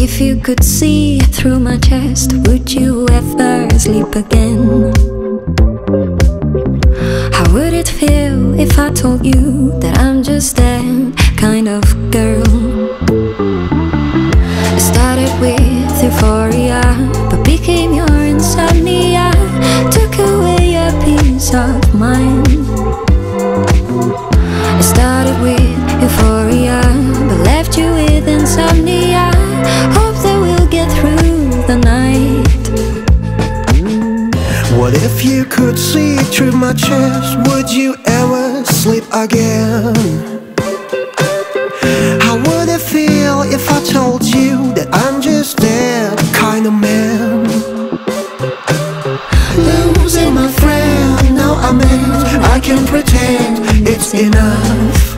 If you could see through my chest, would you ever sleep again? How would it feel if I told you that I'm just that kind of girl? I started with euphoria, but became your insomnia. Took away a piece of mind. I started with euphoria, but left you with insomnia. Hope that we'll get through the night. What if you could see through my chest? Would you ever sleep again? How would it feel if I told you that I'm just that kind of man? Losing my friend, now I'm in. I can pretend it's enough.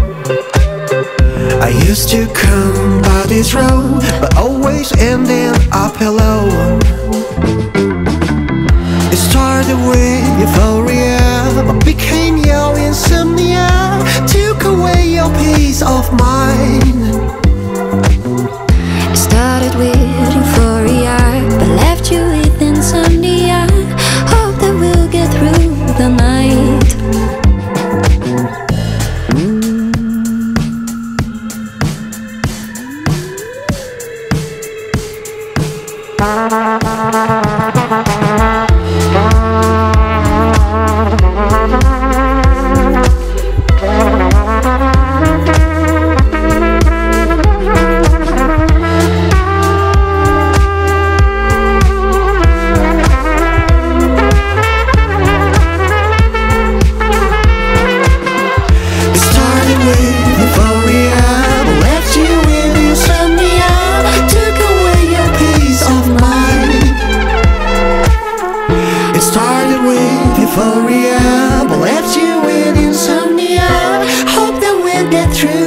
I used to come by this road, but always ending up alone. It started with euphoria, but became your insomnia. Took away your peace of mind. It started with euphoria, but left you with insomnia. Hope that we'll get through the night. Euphoria, but left you with insomnia. Hope that we'll get through